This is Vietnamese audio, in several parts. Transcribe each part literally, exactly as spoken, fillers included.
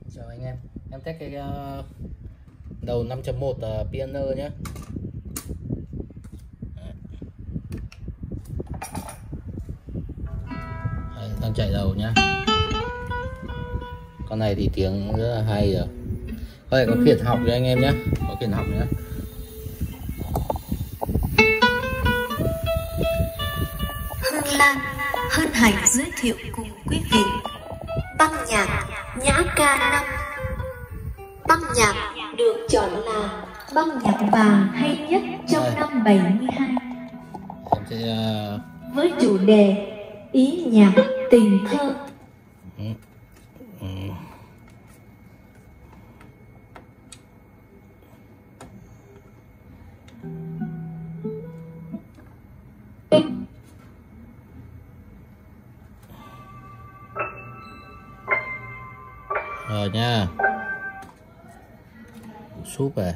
Chào anh em, em test cái uh, đầu năm chấm một uh, Pioneer nhé. Đấy, đang chạy đầu nhá. Con này thì tiếng rất là hay rồi. Có thể có khiển học cho anh em nhé, có khiển học nhé. Hương Lan hân hạnh giới thiệu cùng quý vị băng nhạc Nhã Ca năm. Băng nhạc được chọn là băng nhạc vàng hay nhất trong Đây. năm bảy mươi hai. Em sẽ uh... với chủ đề ý nhạc tình thơ. ừ. Ừ. Rồi nha, súp về.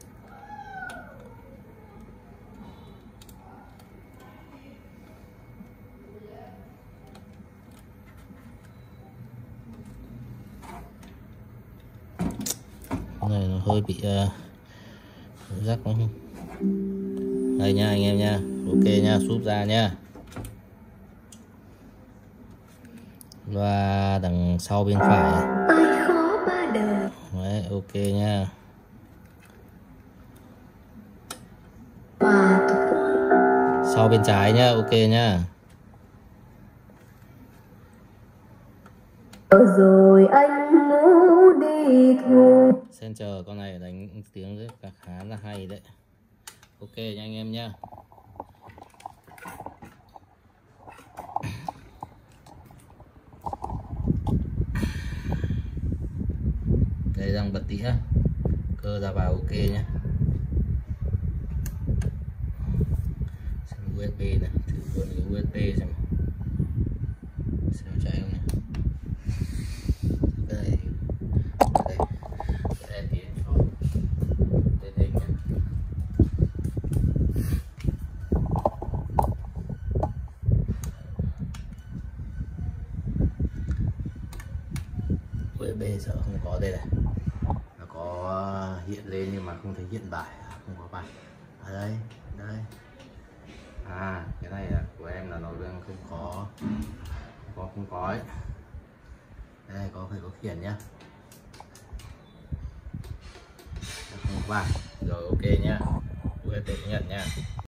Cái này nó hơi bị uh, rắc không? Đây nha anh em nha, ok nha, súp ra nha. Và đằng sau bên phải. Ai khó ba đời. Đấy, ok nha. Và sau bên trái nhá, ok nhá. Rồi anh ngủ đi thôi. Center con này đánh tiếng rất là khá là hay đấy. Ok nha anh em nhá. Đây đang bật tỉa, cơ ra vào ok nhé. Xem u ét bê này, thử luôn cái u ét bê xem xem chạy không này. Đây, đây, đây tiến cho lên hình nhé. u ét bê sợ không có đây này. Có hiện lên nhưng mà không thấy hiện bài, không có bài ở đây. Đây à, cái này là của em là nó đang không có không có không có ấy. Đây có phải có khiển nhá, không có bài rồi, ok nhá, u ét bê nhận nhá.